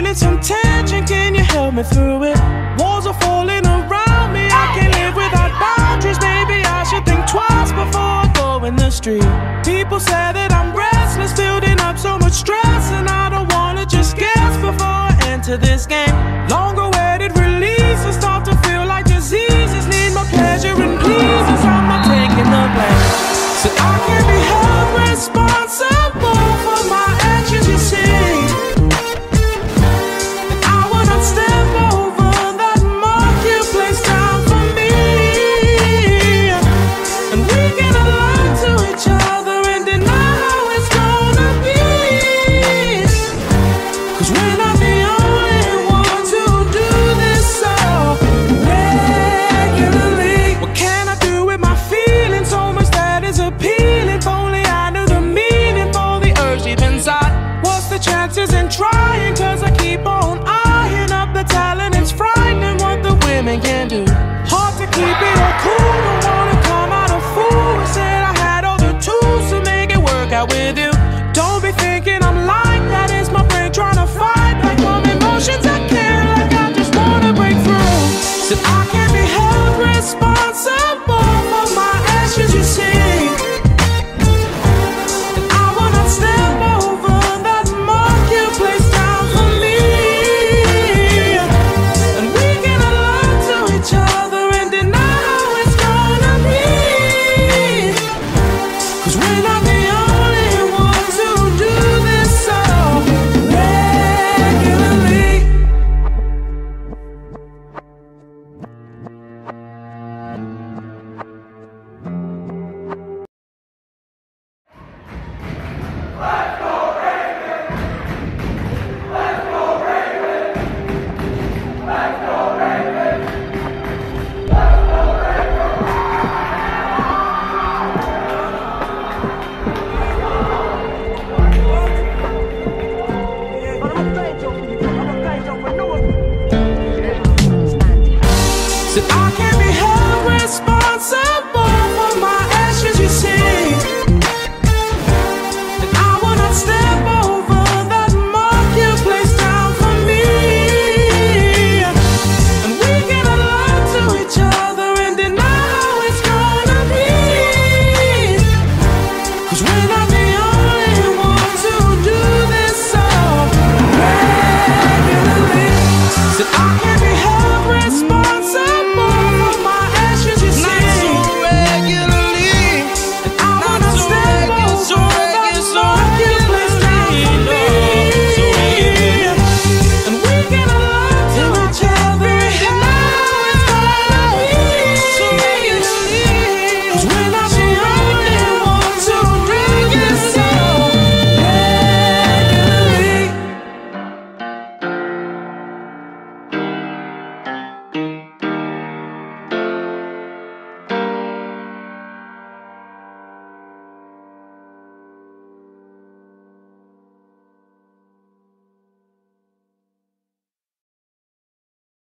feeling some tension, can you help me through it? Walls are falling around me, I can't live without boundaries. Maybe I should think twice before I go in the street. People say that I'm restless, building up so much stress, and I don't wanna just guess before I enter this game. Long-awaited releases start to feel like diseases, need my pleasure and pleases, I'm not taking the blame. So I can't be held responsible for my actions, you see. And I will not step over that mark you placed down for me. And we can lie to each other and deny how it's gonna be. 'Cause we're not the only ones who do this so regularly. What can I do with my feelings? So much that is appealing. If only I knew the meaning for the urge deep inside. What's the chances in trying? 'Cause I keep on eyeing up the talent. It's frightening what the women can do. Hard to keep it all cool, don't wanna come out a fool. I said I had all the tools to make it work out with you. Don't be thinking I'm like that, it's my brain trying to fight back from emotions I can't, like I just wanna break through. So I can't be held responsible for my actions, you see. And I will not step over that mark you placed down for me. And we can lie to each other and deny how it's gonna be. 'Cause we're not the only ones who do this so regularly. So I can't be held responsible